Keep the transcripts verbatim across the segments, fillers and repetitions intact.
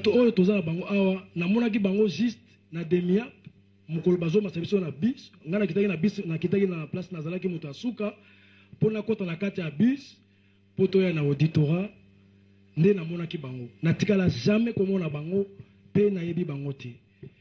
oyo tozala bango awa namonaki bango juste na demia mokolo bazo masabiso na bus ngana kitaki na bus na kitaki na place nazalaki moto asuka pona kota na kati ya bus poto ya na auditora nde namonaki bango natikala jamais komona bango pe na yebi bango te.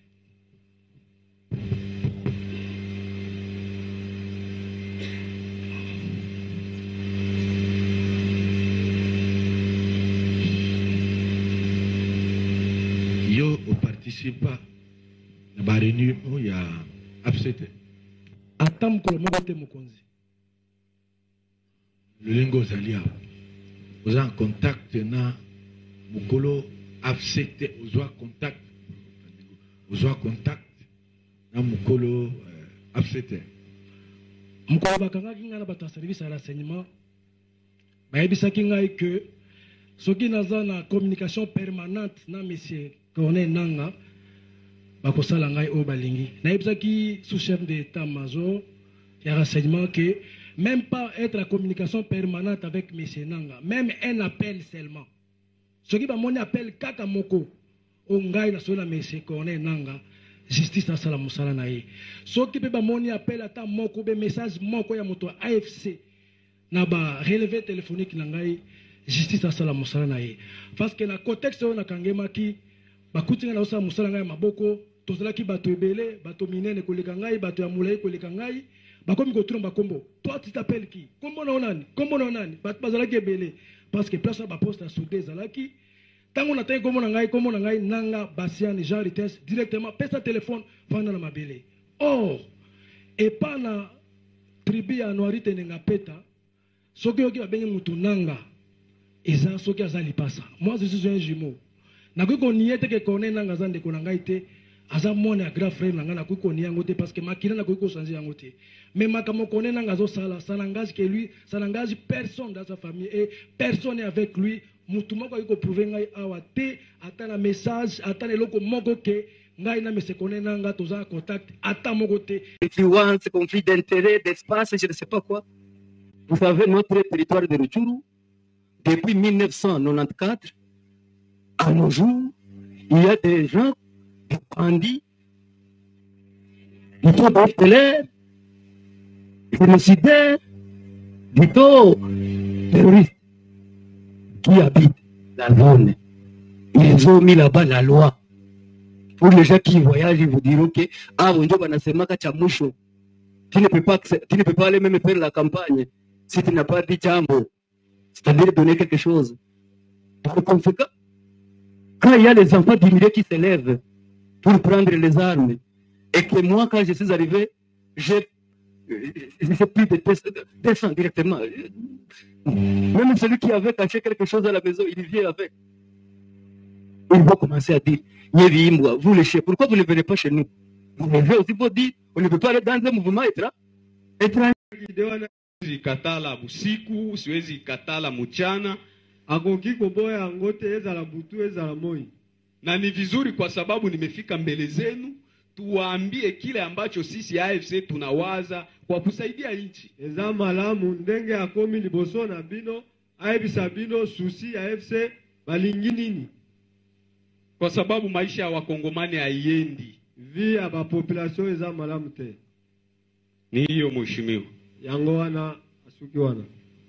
Yo au participe à la réunion il y a absente. Atam ko moko te mokonzi. Le lingo zalia. Vous en contact na mukolo absente aux contact. Aux contact na mukolo absente. Mukolo bakangaki ngana bata service à l'enseignement. Bayebisaki ngai que soki naza na communication permanente na monsieur Colonel Nanga bakosala ngai o balingi nayebisaki sous-chef d'état-major ya renseignement que même pas être en communication permanente avec monsieur Nanga, même un appel seulement soki bamoni appel kaka moko o ngai na sona monsieur Colonel Nanga justice asala musala na ye soki pe bamoni appel ata moko be message moko ya moto A F C na ba relevé téléphonique na ngai justice asala musala na ye parce que na contexte on a kangemaki bakutinga na osala musala ngai maboko tozalaki bato ebele bato minene koleka ngai bato ya mulai koleka ngai bakomi kotuna bakombo toi tu t'appelles qui kombo na onani kombo na onani bato bazalaki ebele parce que place ba poste soudé ezalaki tango na tango kombo na ngai kombo na ngai Nanga Basiani Jean Rites directement pesa téléphone vanda na mabele or et pas na tribu ya Noirite nenga peta soki yoki babengi mutu Nanga eza soki azali pasa moi je suis un jumeau na ko niete ke Colonel Nanga zande ko nanga ite aza mona grand frère nanga na ko ni yango te parce que makina na ko ko changer yango te mais makamo Colonel Nanga zo sala ça n'engage que lui ça n'engage personne dans sa famille et personne n'est avec lui mutu moko ko prouver ngai awa te ata na message ata na loko moko ke ngai na monsieur Colonel Nanga toza contact ata moko te influence conflit d'intérêt d'espace je ne sais pas quoi. Vous savez notre territoire de Rutshuru depuis mille neuf cent quatre-vingt-quatorze à nos jours, il y a des gens qui bandits, du taux d'intellect, génocidaires, du taux terroristes qui habitent la zone. Ils ont mis là-bas la loi. Pour les gens qui voyagent, ils vous diront que ah, on tu ne peux pas, tu ne peux pas aller même faire la campagne si tu n'as pas dit jambo, c'est-à-dire donner quelque chose. Par conséquent, quand il y a les enfants d'immigrés qui s'élèvent pour prendre les armes, et que moi, quand je suis arrivé, j'ai plus de deux cents directement. Même celui qui avait caché quelque chose à la maison, il vient avec. Il va commencer à dire, vous les chefs, pourquoi vous ne venez pas chez nous? Vous devez aussi vous dire, on ne peut pas aller dans un mouvement étranger. Katala busiku, siwezi katala mchana. Agogi koboya angote ezala butu ezala moi. Na ni vizuri kwa sababu nimefika mbele zenu tuwaambie kile ambacho sisi A F C tunawaza kwa kusaidia nchi. Eza malamu ndenge akomi liboso na bino, aibisa bino susi A F C balingi nini? Kwa sababu maisha ya wakongomani haiendi. Vi ya ba population eza malamu te. Ni hiyo mheshimiwa. Yango wana asuki wana.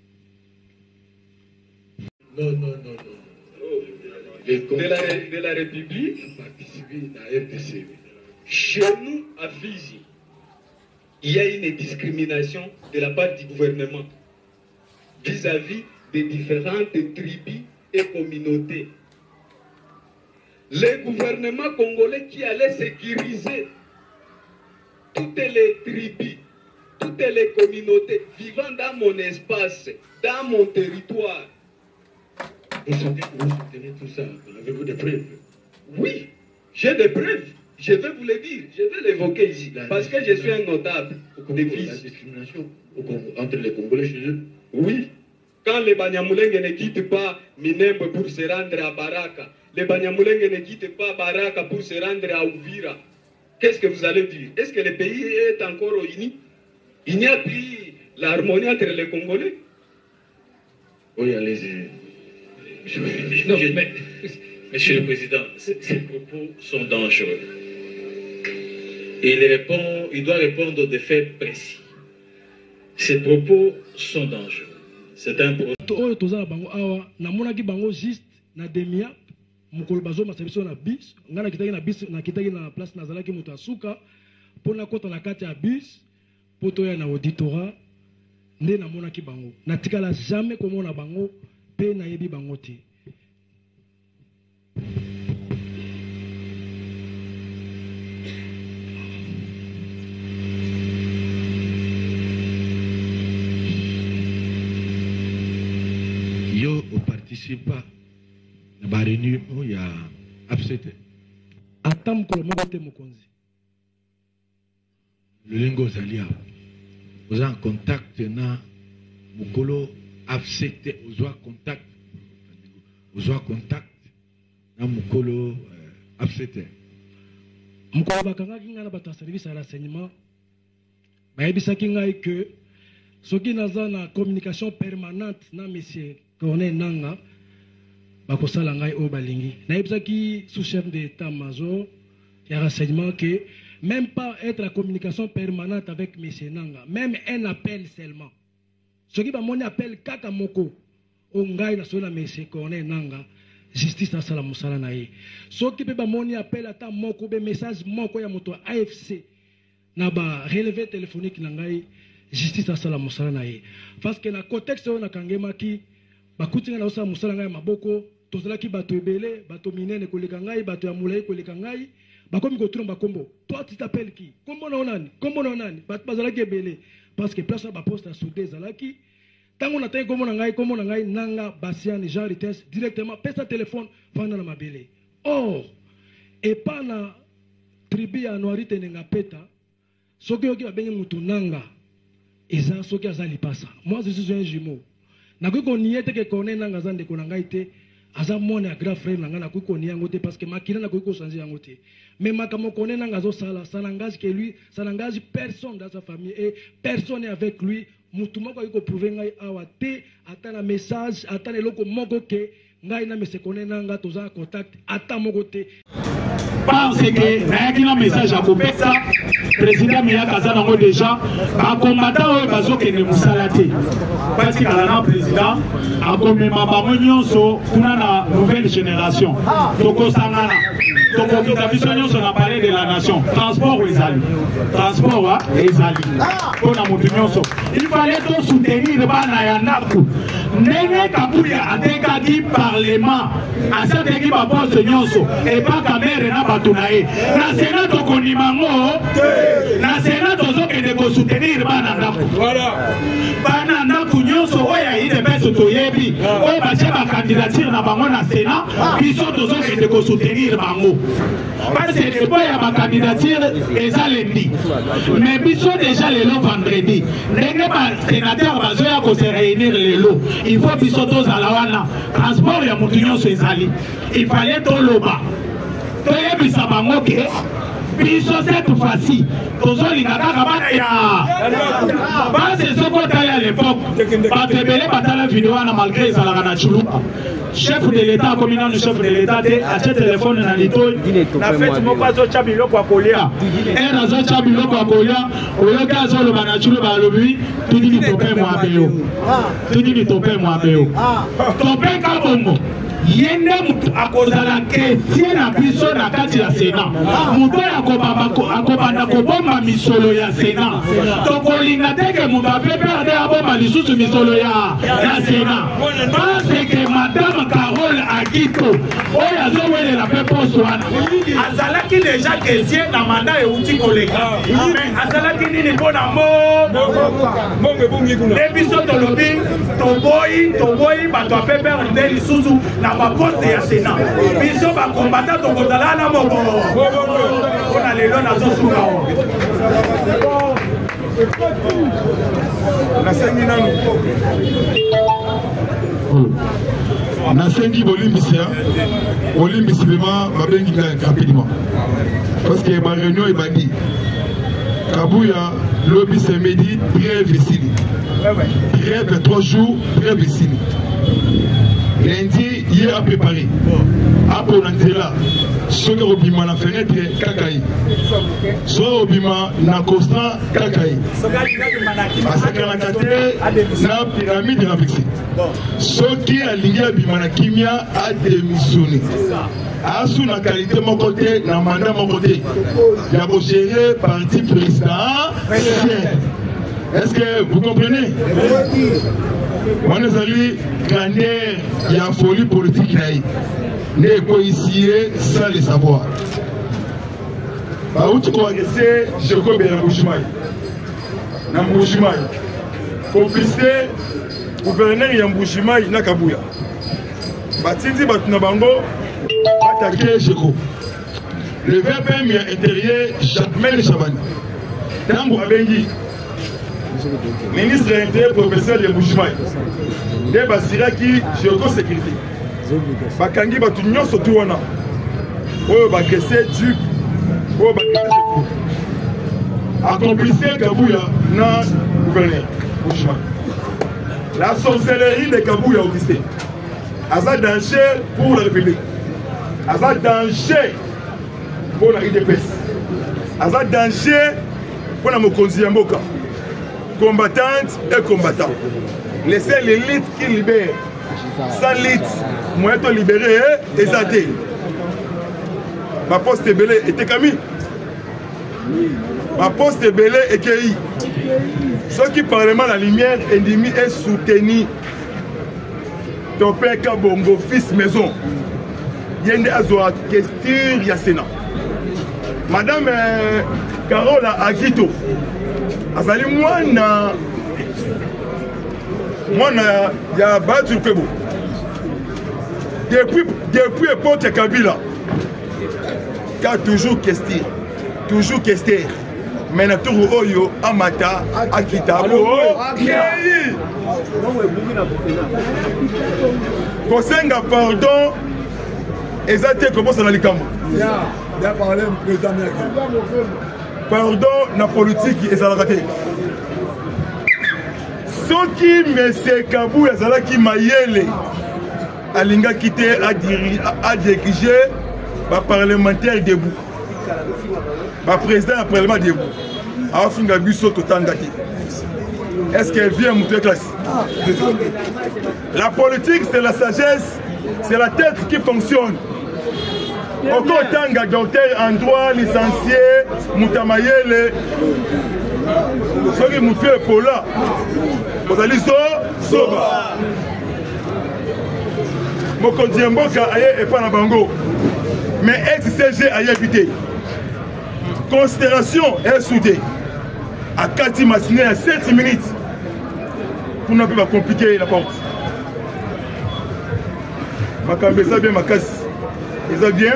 Non, non, non, non. Les de, la, de la République participer à R T C. Chez nous, à Fizi, il y a une discrimination de la part du gouvernement vis-à-vis des différentes tribus et communautés. Le gouvernement congolais qui allait sécuriser toutes les tribus, toutes les communautés vivant dans mon espace, dans mon territoire. Vous soutenez tout ça, avez-vous des preuves? Oui, j'ai des preuves. Je vais vous le dire, je vais l'évoquer ici, la parce que je suis un notable des fils. La discrimination entre les Congolais chez eux? Oui. Quand les Banyamulenge ne quittent pas Minembwe pour se rendre à Baraka, les Banyamulenge ne quittent pas Baraka pour se rendre à Uvira, qu'est-ce que vous allez dire? Est-ce que le pays est encore uni? Il n'y a plus l'harmonie entre les Congolais? Oui, allez-y. Non, mais Monsieur le Président, ces propos sont dangereux. Il répond, il doit répondre des faits précis. Ces propos sont dangereux. C'est un propos. Oyo tozala bango awa namonaki bango juste na demia mukolo bazo masabiso na bus ngana kitaki na bus na kitaki na place nazalaki moto asuka pona kota na kati ya bus poto ya na auditorat nde namonaki bango natikala jamais komona bango pe na yebi bango te. Yo ne participe pas à la réunion où il y a absété. Atam ko mobote mokonzi. Le lingo zalia. Vous êtes en contact na mukolo absété, vous êtes en contact. Vous êtes en contact na mukolo absété. Mukolo bakangaki ngana bata service à l'enseignement. Bayebisaki ngai que soki naza na communication permanente na monsieur Corneille Nanga bakosala ngai o balingi nayebisaki sous-chef d'état-major ya renseignement que même pas être en communication permanente avec monsieur Nanga, même un appel seulement soki bamoni appel kaka moko o ngai na sona monsieur Corneille Nanga justice asala musala na ye soki pe bamoni appel ata moko be message moko ya moto A F C na ba relevé téléphonique na ngai justice asala musala na ye parce que na contexte on a kangemaki bakutinga na osala musala ngai maboko tozalaki bato ebele bato minene koleka ngai bato ya mulai koleka ngai bakomi kotuna bakombo toi tu t'appelles qui kombo na onani kombo na onani bato bazalaki ebele parce que place ba poste à souder zalaki tango na tango kombo na ngai kombo na ngai Nanga Basiani Jean Rites directement pesa téléphone fana na mabele or et pas na tribu ya Noirite nenga peta soki yoki babengi mutu Nanga eza soki azali pasa moi je suis un jumeau nakoki koniete ke Corneille Nanga aza ndeko na ngai te aza mwana ya grand frère na ngai nakoki konia yango te parce que makila nakoki kochange yango te mais makambo Corneille Nanga azosala ça n'engage que lui ça n'engage personne dans sa famille et personne est avec lui mutu moko akoki koprouve ngai awa te ata na message ata na eloko moko ke ngai na monsieur Corneille Nanga toza contact ata moko te parce que nayaki na message akopesa président meyaka aza nango déjà bakombata oyo bazokende mosala te batikala na président akomema bango nyonso kuna na nouvelle génération tokosangana tokokita biso nyonso na palais de la nation transport ezali transport ezali mpona motu nyonso il fallait tosoutenir bana ya ndako ndenge kabuya atekaki parlement aseteki baposte nyonso epaka mere na bato na ye na sena tokondima ngo na sena tozokende kosoutenir bana ndako bana ndako nyonso oyo ayidepese toyebi oyo batie bakandidature na bango na sena biso tozokende kosoutenir bango parce que depo ya bakandidature eza lendi mais biso déjà lelo vendredi ndenge basénateur bazoya kose réunir lelo il faut biso tozala wana transport ya motu nyonso ezali il fallait toloba toyebisa bango ke biso cette fois-ci tozolinga kaka bana ya base soko otali à l'époque bato ebele batala video wana malgré ezalaka na chuluba chef de l'état akomi nanu chef de l'état te atie telefone na litoi na feti moko azotya biloko ya kolia ere azotya biloko ya kolia oyoki azoloba na chuluba alobi tudili tope mwabeyo tudili tope mwabeyo tope kabongo yende mutu akozala kesie na biso na kati ya sena mutu akobanda kobomba misolo ya sena tokolinga teke mutu apeperde abomba lisusu misolo ya sena parce que madame Carole Agito oyo azowelela mpe poste wana azalaki deja kesie na manda euti koleka azalaki nini mpo na nde biso tolobi toboyi toboyi bato apeperde lisusu na baposte ya sena biso bakombata tokozala na moko mpona lelo nazosuka o nasengi nanu nasengi bolimbisi bolimbisi vraimen babengi ngai rapidement parce que ma réunion ebandi Kabuya lobi ce midi brève ici brève trois jours brève ici lundi ye a préparé apo na nzela soki obima na fenêtre kakai so obima na constant kakai asakanaka te na pyramide na fixe soki alingi abima na kimia adémissionné asu na qualité moko te na mandat moko te ya kogérer parti président. Est-ce que vous comprenez? On est allé grandeur, il y a folie politique n'est pas ici sans le savoir. Bah où tu crois que c'est je connais la Bouchimay. Na Bouchimay. Complicité gouverneur ya Bouchimay na Kabuya. Batindi batuna bango attaquer Jeko. Le V P M intérieur Jacques Chabani. Tango abengi ministre de l'Intérieur, professeur de Bouchimay, de Basiraki, géosécurité. Bakangi Batunyo Sotuana, oh Bakese Duc, oh Bakese Jeko. Accomplissé Kabouya, na gouverneur Bouchimay. La sorcellerie de Kabouya Augustin. Aza danger pour la République. Aza danger pour la I D P S. Aza danger pour la Mokonzi Yamboka. Combattantes et combattants. Laissez l'élite qui libère. Sans l'élite, moi je libéré et zaté. Ma poste est belée et Tekami. Ma poste est belée et Kei. Ceux qui parlent mal la lumière ennemie est soutenu. Ton père Kabongo, fils maison. Yende Azoa, question Yasena. Madame euh, Carola Agito. Azali mwana mwana ya Batu Pebo depuis depuis époque Kabila qui a toujours question toujours question mais na turu oyo amata akita bo kei kosenga pardon ezate comment ça na likambo ya ya parler président pardon na politique ezalaka te soki monsieur Kabou ezalaki mayele alingaki te a diriger ba parlementaire debout ba président ya parlement debout afinga biso totanga te. Est-ce qu'elle vient monter classe? La politique c'est la sagesse, c'est la tête qui fonctionne. Encore tanga docteur en droit licencié Moutamayele soki mutu epola ozali so soba mokonzi mboka aye epa na bango mais ex-C G ayebi te considération est soudée à kati matinée à sept minutes pour ne pas compliquer la porte makambo eza bien makasi eza bien.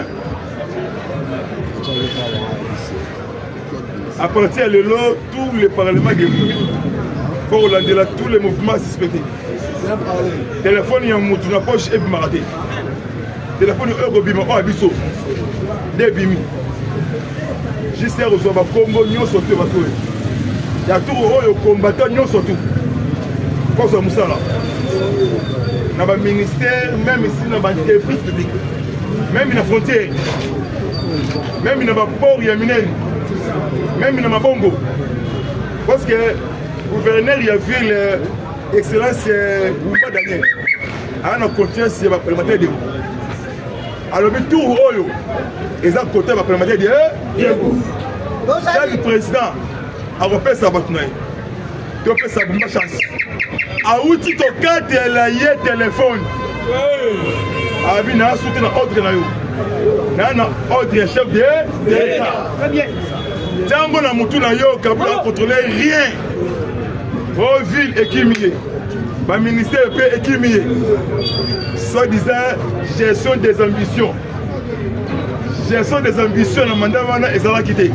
À partir de là, tous les parlements debout. Pour Hollande, là, tous les mouvements suspectés. Téléphone, il y a un mot dans la poche et maraté. Téléphone, il y a un bima, un abisso. Des bimi. Juste là, on va Congo, nous sommes tous. Il y a tout le combattant, nous sommes tous. Pour ça, Moussa là. Dans le ministère, même ici, dans l'entreprise publique. Même dans la frontière. Même dans le port, il y a une même dans ma bongo. Parce que le gouverneur il a vu l'excellence Goumba Daniel. On a confiance sur le parlementaire de alors, tout le monde, ils ont côté le parlementaire de chaque président a repéré sa bataille. Tu peux ça pour ma chance. A outil ton carte et la yé téléphone. A vu na soutien ordre na yo. Na na ordre chef de l'État. Très bien. Tango na mutu na yo Kabila contrôler rien. Oh ville équilibrée. Ba ministère peut équilibré. Soit disant gestion des ambitions. Gestion des ambitions dans mandat wana ezala quitté.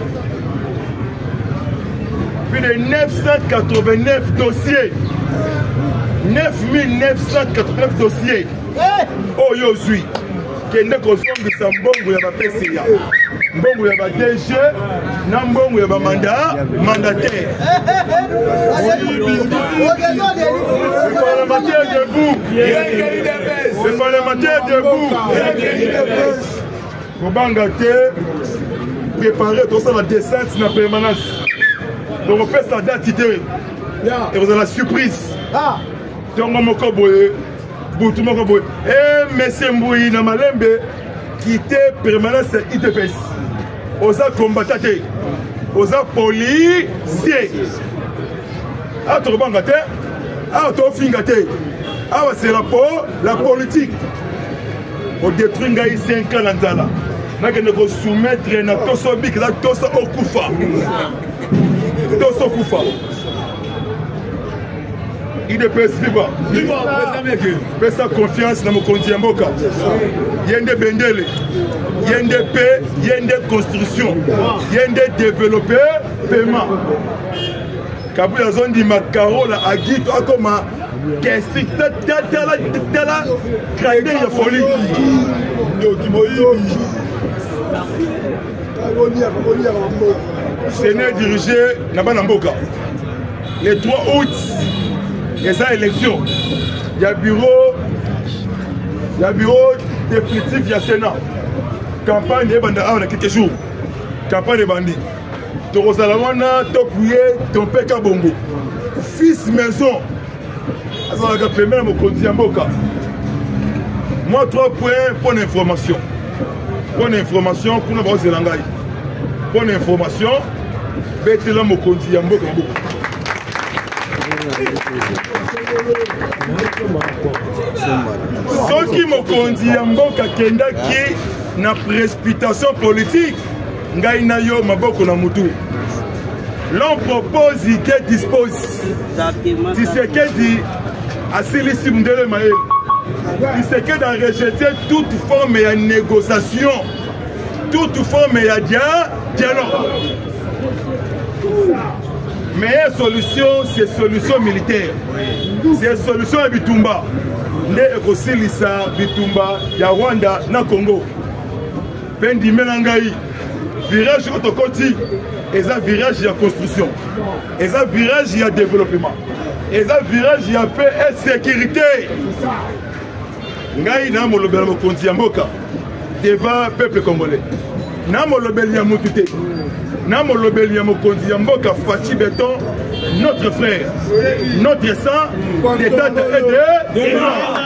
Plus de neuf cent quatre-vingt-neuf dossiers. neuf mille neuf cent quatre-vingt-neuf dossiers. Oh yo suis. Kende kozongisa mbongo ya ba P C A. Mbongo ya ba D G na mbongo ya ba mandat mandataire. Le parlementaire debout. Les parlementaires debout. Kobanga te préparer tout ça la descente dans la permanence. Donc on fait ça date et vous avez la surprise. Donc on m'a dit, Boutou m'a dit, eh monsieur Mbouyi na Malembe quitter permanence I T P S. Osa combattre, osa policier. Ah tu Kobanga te, ah tu finga te, ah c'est la la politique. On détruit ngaï cinq ans dans Zala. N'a que nous soumettre na toso bik la toso okufa. Toso okufa. Il ne peut pas. Fais sa confiance dans mon compte Mboka. Yende bendele. Yende paix, yende construction. Yende développeur paiement. Kabou ya zone di makaro la agi to akoma kesi ta ta ta la ta la kraide ya folie. Yo kimoyi. Sénat dirigé Nabana Mboka. Le trois août, il y a élection. Il y a bureau, il y a bureau définitif, il y a Sénat. Campagne de bandits, on a quelques jours. Campagne de bandits. Torosalawana, Topouye, Tompeka Bongo. Fils maison. Moi, trois points pour l'information. Pour l'information, pour nous avoir des langages. Pour l'information, Betela Mokondi Yamboka. Ce qui Mokondi Yamboka Kenda qui na précipitation politique, Ngaïna yo Maboko na Moutou. L'on propose qu'il dispose. Tu sais qu'il dit Assili Simdele Maël. Tu sais qu'il a rejeté toute forme de négociation, toute forme de dialogue. Meilleure solution, c'est solution militaire. C'est solution à Bitumba. Ne ekosilisa Bitumba ya Rwanda na Congo. Pendi Melangai. Virage autocoti. Et ça virage de construction. Et ça virage de développement. Et ça virage de paix et sécurité. Ngai na molobel mo konti ya mboka devant peuple congolais. Na molobel ya mutute. Na molobel ya mo konti ya mboka Fachi Béton, notre frère, notre sang, des dates et de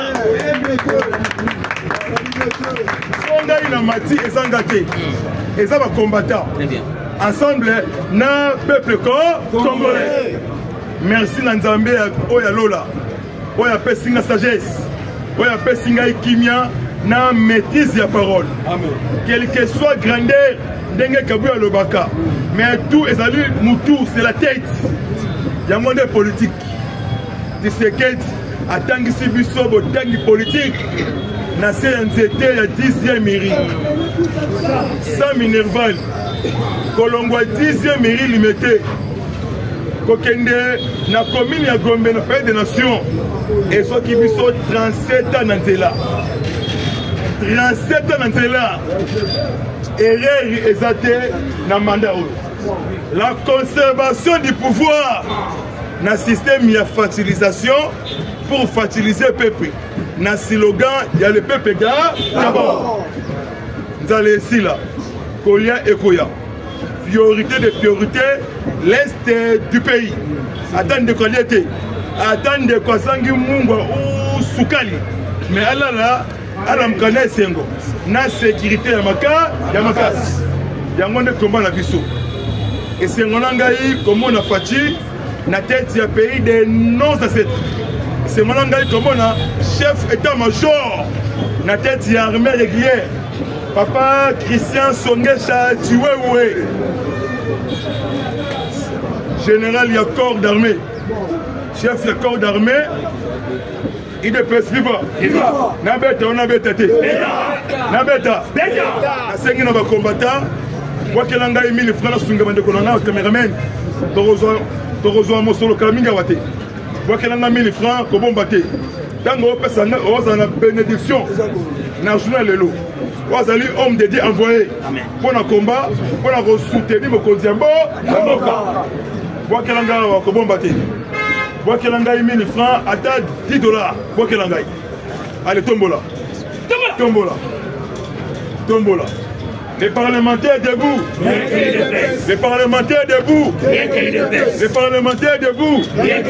Songai na mati et sangate. Et ça va combattre. Ensemble, na peuple congolais. Merci Nanzambe Oya Lola. Oya Pessinga sagesse. Oya Pessinga Kimia na maîtrise de la parole. Amen. Quelle que soit grandeur, dengue Kabouya Lobaka. Mais tout est salut, Moutou, c'est la tête. Il y a un monde politique. Tu sais qu'est à Tangi Sibisobo, Tangi politique. Na C N Z T, il y a dixième mairie. Sans Minerval. Kolongwa dixième mairie limitée. Kokende na commune ya Gombe na pays des nations. Et ce qui biso trente-sept ans dans cela. trente-sept ans dans cela. Erreur exaté na mandat. La conservation du pouvoir na système ya fertilisation pour fertiliser le peuple. Na slogan, il y a le peuple d'abord. Nous allons ici là. Kolia et Koya. Priorité de priorité, l'est du pays. Attends de qualité. Attends de quoi sangi mungo ou soukali. Mais Allah là, Allah m'kane sengo. Na sécurité ya maka, ya makas. Ya ngonde combat la biso. Et c'est mon angaï comme on a fati na tête ya pays de non ancêtres. C'est mon angaï comme on a chef état-major na tête ya armée régulière. Papa Christian Songesha Tiwewe. Général, il y a corps d'armée. Chef de corps d'armée. Il est peut suivre. Nabeta, on a bêté. Nabeta. A cinq ans, on va combattre. Moi, qui l'anga émis les frères, on va faire un caméraman. Torozo Mosolo Kaminga Wate. Moi, qui l'anga mis les francs, comment battre. Dans le personne, on a une bénédiction. National Lelo. Vous allez homme dédié envoyé pour le combat, pour la soutenir mon Kondiambo. Vous qu'elle a comment battre. Vous qu'elle a mille francs à dix dollars. Vous qu'elle a Allez, tombola. Tombola. Tombola. Les parlementaires debout. Les parlementaires debout. Les parlementaires debout.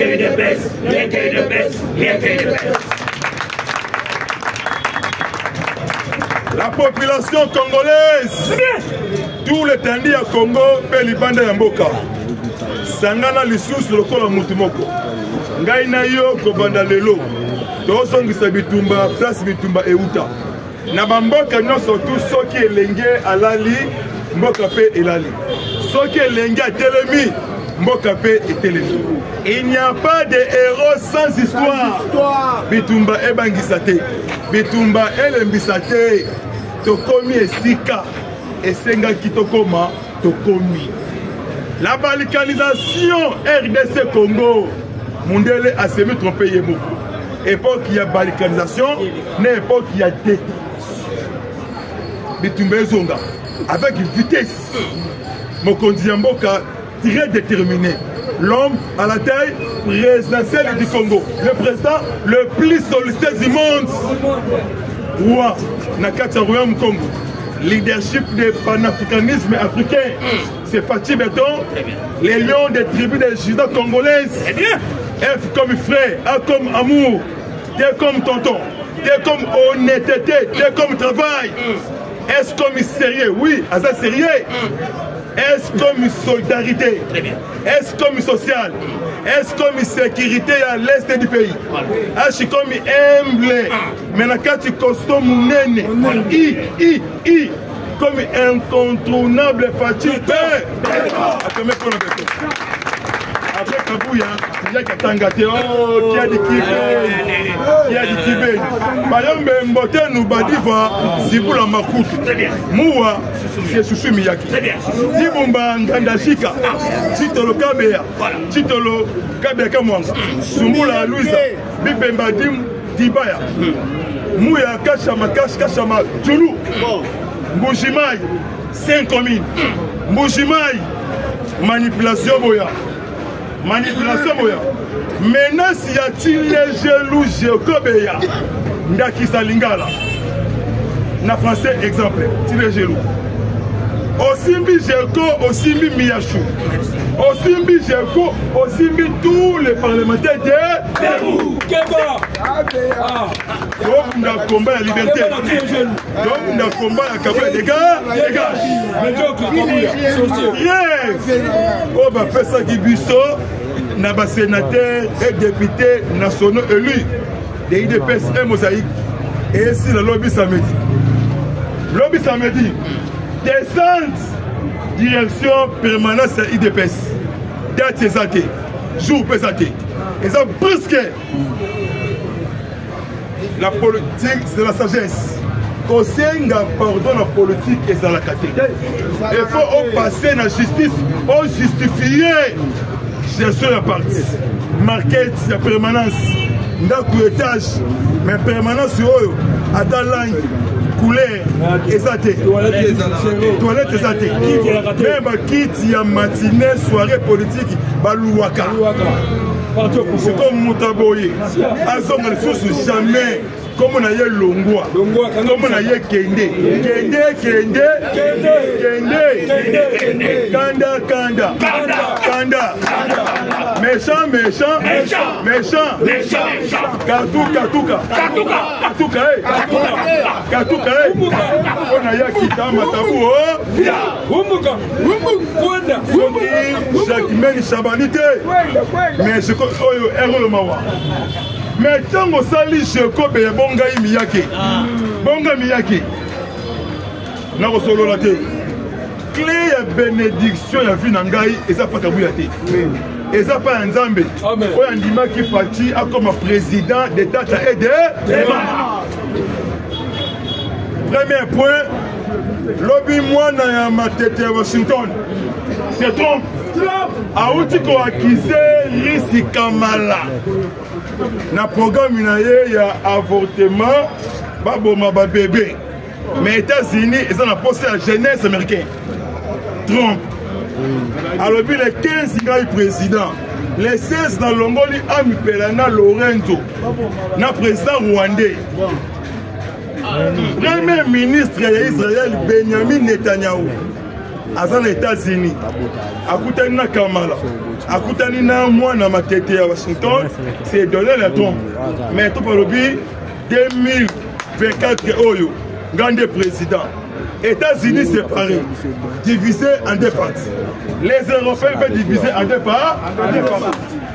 La population congolaise, tout le tandi à Congo, pe libanda ya mboka. Sangana lisusu lokola mutu moko. Ngai na yo kobanda lelo. Tozongisa bitumba, place bitumba euta. Na bamboka nyonso tu soki elenge alali, mboka pe elali. Soki elenge atelemi, mboka pe etelemi. Il n'y a pas de héros sans histoire. Bitumba ebangisa te. Bitumba elembisa te. Tokomi esika. Esengaki tokoma tokomi. La balkanisation R D C Congo. Mundele a semi trompé yemo. Époque il y a balkanisation, mais époque il y a détente. Bitumba zonga avec vitesse. Mokondi Mboka très déterminé. L'homme à la taille présidentielle du Congo. Le président le plus sollicité du monde. Roi Nakata Royaume Congo. Leadership du panafricanisme africain. C'est Fatih Béton. Les lions des tribus des Judas congolaises. F comme frère, A comme amour, T comme tonton, T comme honnêteté, T comme travail. S comme sérieux, oui, assez sérieux. S comme solidarité, S comme social, S comme sécurité à l'est du pays, H comme humble, Menakati costume mounene, I, I, I, comme incontournable fatigue. Après Kabouya, il y a Katangate, oh, qui a dit Kibé, qui a dit Kibé. Bayambe Mbote nous badiva, si vous la makout. Moua, c'est Chouchou Miyaki. Dibumba Ngandashika, Titolo Kabea, Titolo Kabea Kamwanga, Sumula Louisa, Bibemba Dim Dibaya, Mouya Kachama Kash Kachama Djoulou, Mboujimaï, cinq communes, Mboujimaï, manipulation Boya. Manipulation moya. Maintenant s'il y a-t-il les jaloux Géokobeya Ndakisa Lingala. Na français exemple, si les jaloux. Osimbi Géoko, Osimbi Miyachou. Osimbi Géoko, Osimbi tous les parlementaires de Pérou. Donc on a combat la liberté. Donc on a combat la capacité des gars. Dégage. Yes. On va faire ça qui busso. N'a pas sénateur et député nationaux élus. Des I D P S et mosaïque. Et ici le lobby samedi. Lobby samedi. Descente. Direction permanente à I D P S. Date c'est ça. Jour c'est ça. Et ça brusque. La politique, c'est la sagesse. Quand c'est un pardon, la politique est dans la catégorie. Il faut passer la justice, on justifier gestion de la partie. Market, la permanence. Dans étage, mais permanence, à ta langue, couleur, exaté. Toilette exaté. Même quitte, il y a matinée, soirée politique, balouaka. C'est comme Moutaboye. Azong ne sous jamais. Comme on a eu Longwa. Comme on a eu Kende. Kende, Kende. Kende. Kanda, Kanda. Kanda. Méchant, méchant. Méchant. Katouka, Katouka. Katouka, eh. Katouka, eh. On a eu Kita Matabou. Jacques Meni Chabanité. Mais je mais tant que ça lit je cope et bonga miyake bonga miyake na ko solo la te clé ya bénédiction ya vie na ngai eza pas kabuya te eza pas nzambe o ya ndima ki fati a comme président de data et de premier point lobby moi na ya matete Washington c'est Trump Aouti ko akise Risi Kamala na programme na ye ya avortement baboma ba bébé mais États-Unis ils ont la poste à jeunesse américain Trump alors puis le quinze il président le seize na longoli amipela na Lorenzo na président rwandais premier ministre ya Israël Benjamin Netanyahu aza na États-Unis akutani na Kamala akutani na mwana matete ya Washington c'est donné le ton mais tout palobi deux mille vingt-quatre oyo grande président États-Unis séparés divisés en deux parties les Européens peuvent diviser en deux parties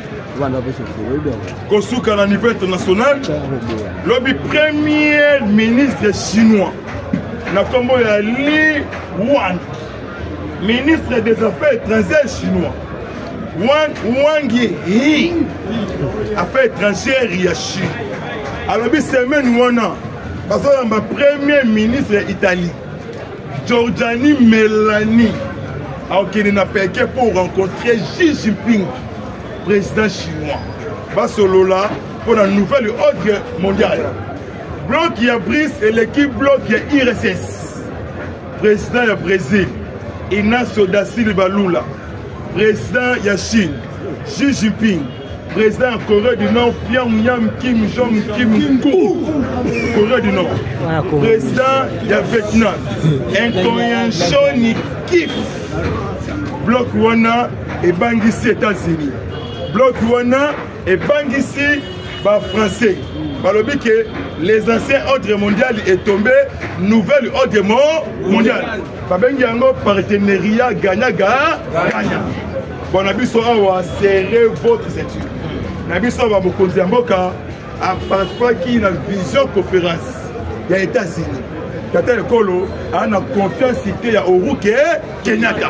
Kosuka à niveau international lobby premier ministre chinois na kombo ya Li Wang ministre des affaires étrangères chinois Wang Wang Yi affaires étrangères ya Chine alors bi semaine wana parce que ma premier ministre Italie Giorgiani Meloni a okini na Pékin pour rencontrer Xi Jinping président chinois Basolola pour la nouvelle ordre mondiale bloc ya Brice et l'équipe bloc ya I R S S président ya Brésil Inacio da Silva Lula président ya Chine Xi Jinping président ya Corée du Nord Pyongyang Kim Jong Kim Corée du Nord président ya Vietnam Incoyensho Kif bloc wana et bangisi États-Unis bloc wana et bangisi ba français balobi que les anciens ordres mondial est tombé nouvelle ordre mondial babengi yango partenariat gagnant gagnant bon nabiso awa serrez votre ceinture nabiso ba mokonzi ya mboka a participé qui na vision conférence ya États-Unis tata ekolo ana confiance cité ya Uhuru Kenyatta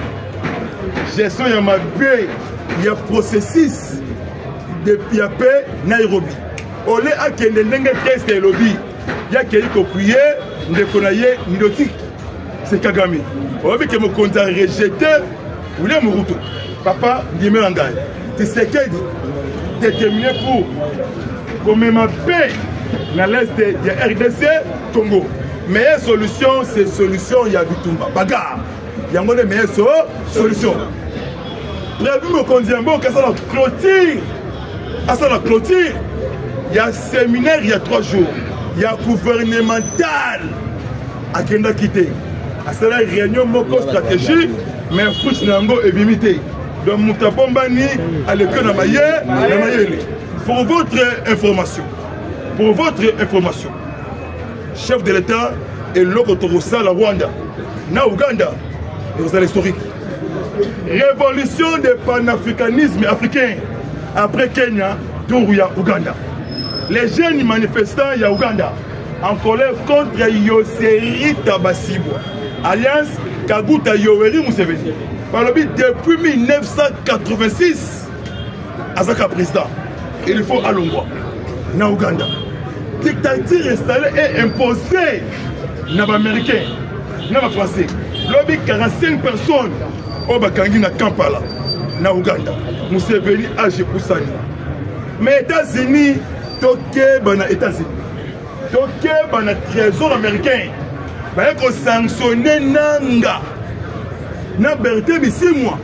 gestion ya mabe ya processus de piape Nairobi ole akende ndenge test et lobby ya kei kopuye ndeko na ye Ndoti c'est Kagame obi ke mokonzi a rejeté William Ruto papa ndime ngai Tshisekedi déterminé pour comme ma paix dans l'est de R D C Congo meilleure solution c'est solution ya Bitumba bagarre yango les meilleures solutions prévu mokonzi ya mboka ça la clôture à ça la clôture il y a séminaire il y a trois jours il y a gouvernemental à Kenda quitté à cela réunion moko stratégie mais foot nango ebimité donc mutapombani à l'école na maye na mayele pour votre information pour votre information chef de l'État et l'Okotorosa la Rwanda na Uganda et vous allez historique révolution du panafricanisme africain après Kenya Touria Uganda les jeunes manifestants ya Uganda en colère contre Yoweri Tabasibwa alliance Kaguta Yoweri Museveni Balobi depuis mille neuf cent quatre-vingt-six Azaka président il faut alongwa na Uganda dictature installée et imposée na américain na français lobby quarante-cinq personnes au bakangi na Kampala na Uganda Museveni age poussani mais États-Unis toke bana États-Unis toke bana trésor américain ba ko sanctionner nanga na Berthe Bisimwa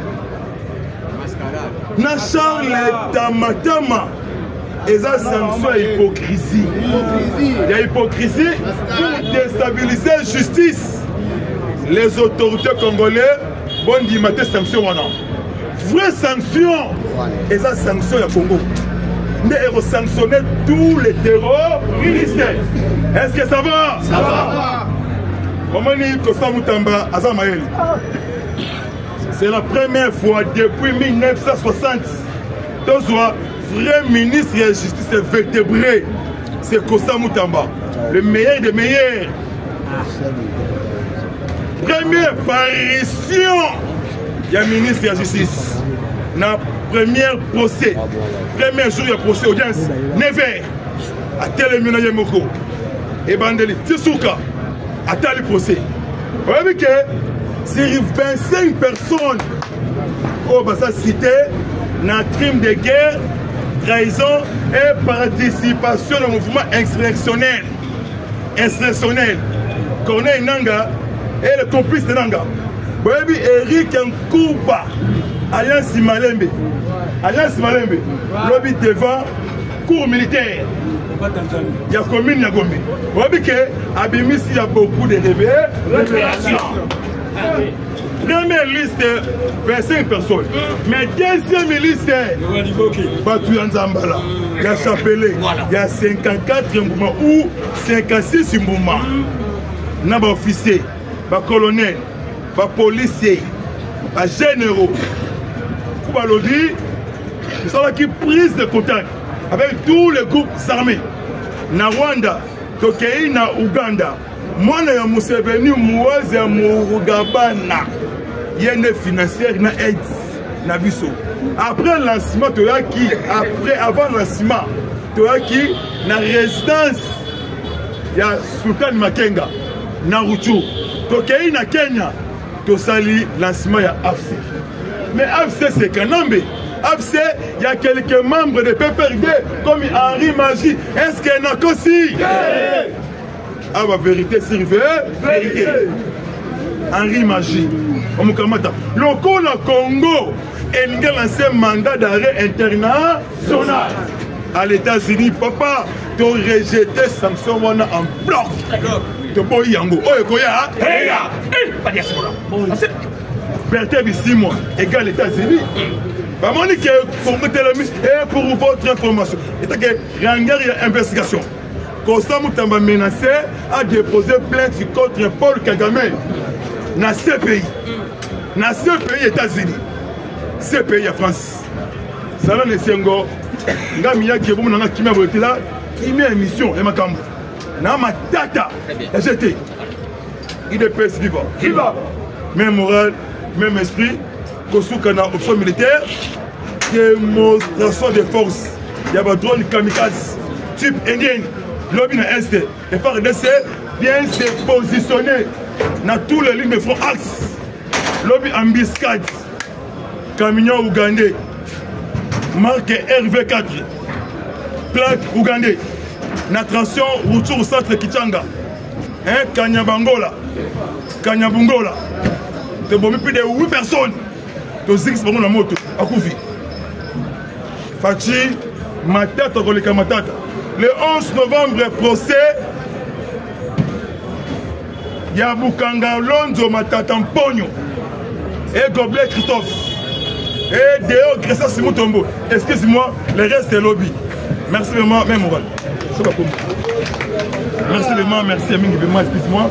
na Charles Tamatama et ça sanction à hypocrisie il y a hypocrisie pour déstabiliser la justice les autorités congolaises bon dit maté sanction wana vraie sanction et ça sanction ya Congo mais il sanctionner tous les terroristes est-ce que ça va ça va comment ni Kosa Mutamba Azamael c'est la première fois depuis mille neuf cent soixante donc vrai ministre de la justice vertébré c'est Kosa Mutamba le meilleur des meilleurs première apparition il y a ministre de la justice na première procès premier jour de procès audience neuf heures à Télémina Yemoko et Bandeli Tisuka à tel procès vous voyez que sur vingt-cinq personnes au Bassa cité na crime de guerre trahison et participation au mouvement insurrectionnel insurrectionnel Corneille Nanga et le complice de Nanga vous voyez Eric Nkouba Alliance Malembe. Alliance Malembe. Lobby devant cours militaire. Il y a commune, il y a Gombe. Vous voyez qu'il y a beaucoup de révélations. Première liste, vingt-cinq personnes. Mais deuxième liste, Batu Nzambala. Il y a Chapelé. Il y a cinquante-quatre mouvements ou cinquante-six mouvements. Il y a des officiers, des colonels, des policiers, des généraux. Pour le dire, ils sont là qui prise de contact avec tous les groupes armés. Na Rwanda, Tokei, na Uganda. Moi, je suis venu à Murugabana. Il y a une financière, une aide. Après le lancement, tu as qui, après, avant le lancement, tu as qui, la résidence, il y a Sultan Makenga, Naruto. Tokei, na Kenya, tu as le lancement, il y a A F C. Mais A F C, c'est Kanambe. A F C, il y a quelques membres de P P R D, comme Henri Magie. Est-ce qu'il y en a qu'aussi? Ah, la vérité, c'est vérité. Henri Magie. Le Congo, il a lancé un mandat d'arrêt international. À l'États-Unis, papa, tu as rejeté Samson en bloc. Tu as dit Yango. Oh, Ekoya. Berthe Bissimo égale États-Unis. Maman dit que pour votre information, il y a une investigation. Constant Moutamba menacé a déposé plainte contre Paul Kagame dans ce pays. Dans ce pays, États-Unis. Ce pays, la France. Ça va les Sengo. Ngamia qui est bon dans la Kimia Botila. Il met une mission. Et ma cambo. Dans ma tata. La G T. Il est pèse vivant. Vivant. Même morale, même esprit. Kosuka na option militaire. Démonstration de force. Il y a un drone kamikaze. Type indien. Lobby na Est. Et par D C, bien se positionner dans tous les lignes de front axe. Lobby embuscade. Camion ougandais. Marque R V quatre. Plaque ougandais. Natration retour au centre Kichanga. Hein, Kanyabangola. Kanyabungola. Tu as plus de huit personnes. Tu as dit que la moto. À Koufi. Fachi, Matata, Roleka Matata. Le onze novembre, procès. Yabukanga Lonzo Matata Mpogno. Et Goblet Christophe. Et Déo Gressa Simon Tombo. Excuse-moi, le reste est lobby. Merci vraiment, même Moral. Merci vraiment, merci Amine Gibema, excuse-moi.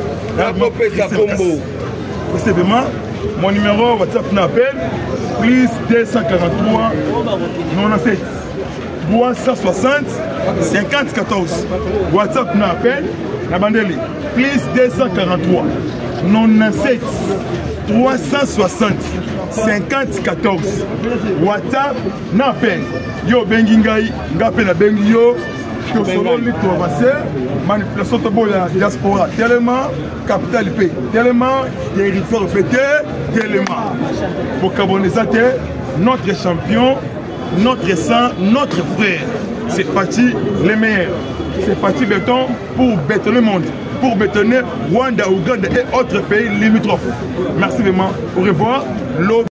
Merci vraiment. Mon numéro WhatsApp n'appelle plus deux cent quarante-trois quatre-vingt-dix-sept trois cent soixante cinquante quatorze. WhatsApp n'appelle la bandeli plus deux cent quarante-trois quatre-vingt-dix-sept trois cent soixante cinquante quatorze. WhatsApp n'appelle yo bengingai ngape na bengi yo que selon les travailleurs manipulation de la diaspora tellement capital paix tellement territoire pété tellement pour carboniser notre champion notre sang notre frère c'est parti les meilleurs c'est parti béton pour bétonner le monde pour bétonner Rwanda, Ouganda et autres pays limitrophes. Merci vraiment, au revoir.